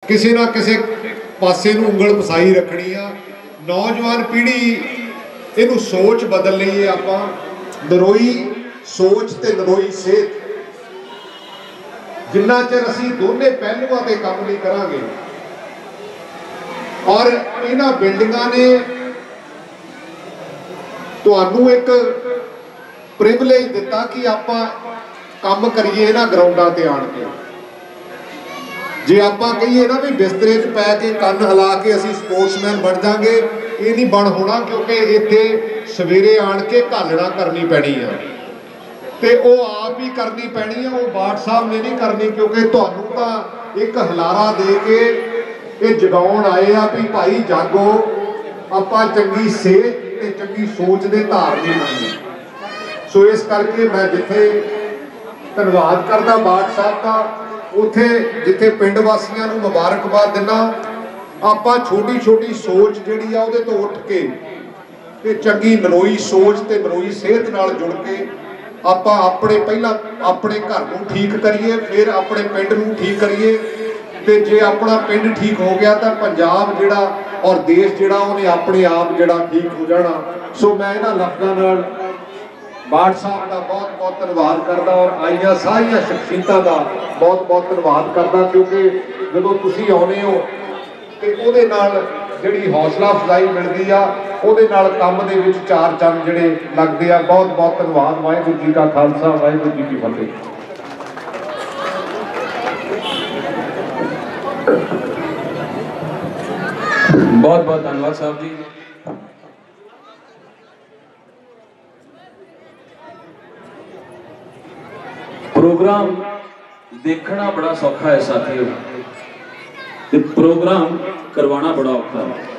किसी ना किसी पासे नूं उंगल फसाई रखनी आ। नौजवान पीढ़ी इनू सोच बदल लईए आपां। नरोई सोच ते नरोई सेहत, जिन्ना चिर असीं दोने पहलुआं ते काम नहीं करांगे। और इन्हां बिल्डिंगां ने तुहानूं एक प्रिविलेज दिता कि आपां काम करिए इन्हां ग्राउंडां ते आण के। जे आपां कहिए ना भी बिस्तरे च पै के कंन हिला के असीं स्पोर्ट्समैन बन जांगे, ये नहीं बन होना, क्योंकि इत्थे सवेरे आण के घालना करनी पैनी है ते वो आप ही करनी पैनी है। वो बाठ साहब ने नहीं करनी, क्योंकि तुहानूं तां एक हलारा दे के ये जगाउण आए आ भी भाई जागो, आपां चंगी सेहत ते चंगी सोच दे धारनी बननी। सो इस करके मैं जिथे धन्नवाद करदा बाठ साहब का, उत्थे जिथे पिंड वासियां नूं मुबारकबाद दिना। आपां छोटी छोटी सोच जिहड़ी आ उहदे तो उठ के ते चंगी नरोई सोच ते नरोई सेहत नाल जुड़ के आपां अपने पहला अपने घर नूं ठीक करिए, फिर अपने पिंड नूं ठीक करिए। ते जे अपना पिंड ठीक हो गया तो पंजाब जिहड़ा और देश जिहड़ा उहने अपने आप जिहड़ा ठीक हो जाना। सो मैं इन्हां लफ्ज़ां नाल बाठ साहब का बहुत बहुत धन्यवाद करदा और आईयां सारियां शख्सियतां का बहुत बहुत धन्यवाद करदा, क्योंकि जदों तुसीं आउंदे हो ते उहदे नाल जिहड़ी हौसला अफजाई मिलदी आ, उहदे नाल काम दे विच चार चंद जिहड़े लगदे आ। बहुत बहुत धन्यवाद। वाहिगुरू जी का खालसा, वाहिगुरू जी की फतेह। बहुत बहुत धन्यवाद साहब जी। प्रोग्राम देखना बड़ा सौखा है साथियों, ते प्रोग्राम करवाना बड़ा औखा है।